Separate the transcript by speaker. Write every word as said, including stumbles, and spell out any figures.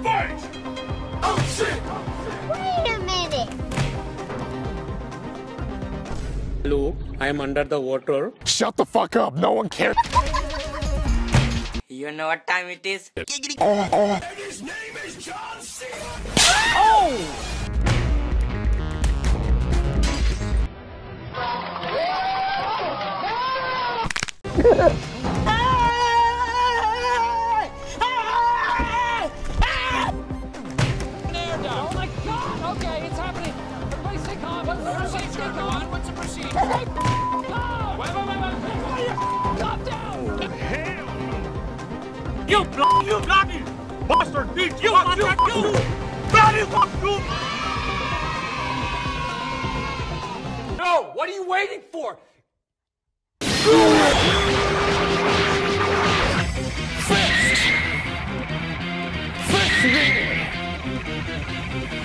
Speaker 1: Fight! Oh shit!
Speaker 2: Wait a minute!
Speaker 3: Luke, I am under the water.
Speaker 1: Shut the fuck up, no one cares.
Speaker 4: You know what time it is?
Speaker 1: Oh, oh. And his name is John C.
Speaker 4: Oh!
Speaker 5: Oh my God! Okay, it's happening. Everybody stay calm. What's the procedure, everyone? What's the procedure? Stay calm. Wait, wait, wait, wait. Calm down.
Speaker 1: Hell no.
Speaker 6: You bloody, you bloody bastard bitch! You fuck you, you bloody fuck you!
Speaker 5: No, what are you waiting for?
Speaker 1: Fist! Fist me!